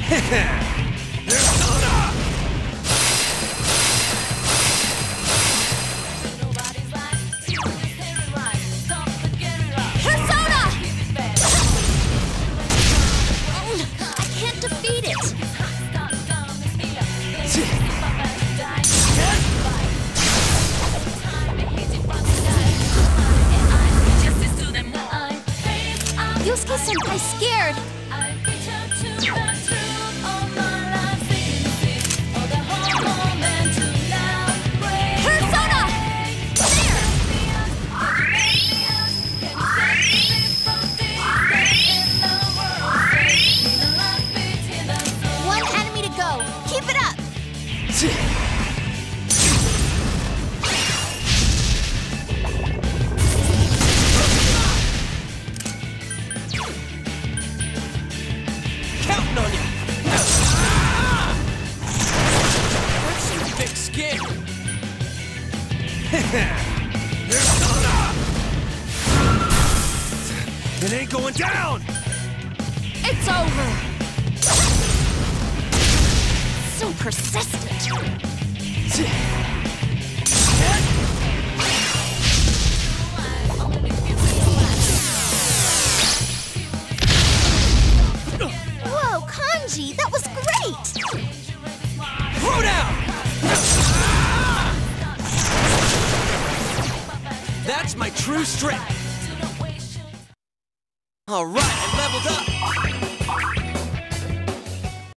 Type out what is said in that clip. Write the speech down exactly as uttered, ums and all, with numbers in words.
Yusuke-senpai scared. Persona! There! One enemy to go. Keep it up. Counting on you! That's a big scare! It ain't going down! It's over. So persistent. Whoa, Kanji, that was great! Throw down! That's my true strength! Alright, I leveled up!